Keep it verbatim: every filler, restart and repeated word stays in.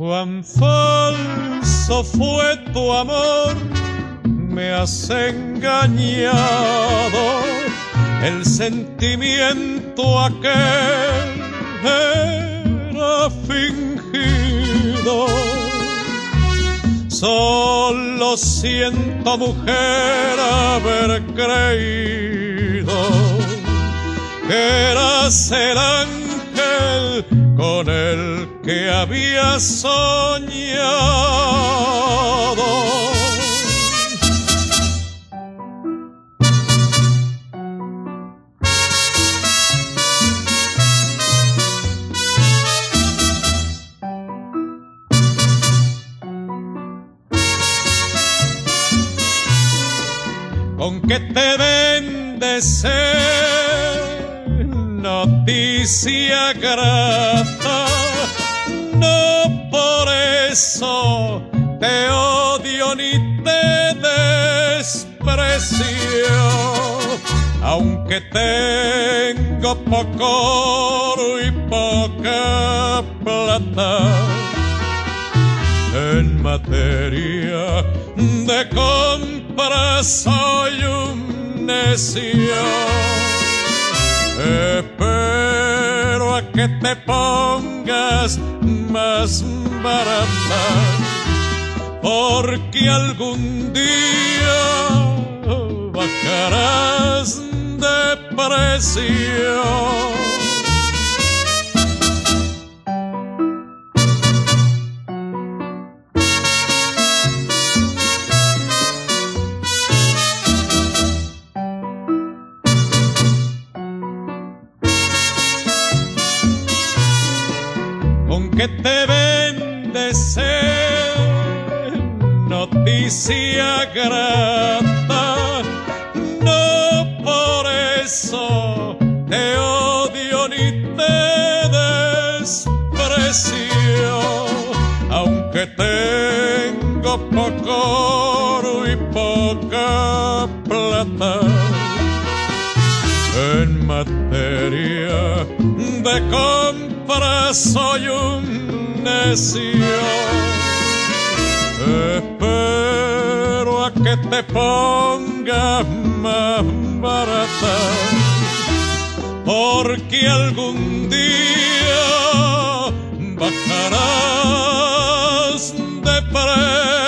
Cuán falso fue tu amor, me has engañado. El sentimiento aquel era fingido. Solo siento, mujer, haber creído que eras el ángel con el que había soñado. Con que te bendecé, noticia grata, no por eso te odio ni te desprecio, aunque tengo poco oro y poca plata. En materia de compras soy un necio. Espero a que te pongas más barata, porque algún día bajarás de precio. Con que te bendecé, noticia grata, no por eso te odio ni te desprecio, aunque tengo poco oro y poca plata. En materia de compras soy un necio. Espero a que te pongas más barata, porque algún día bajarás de precio.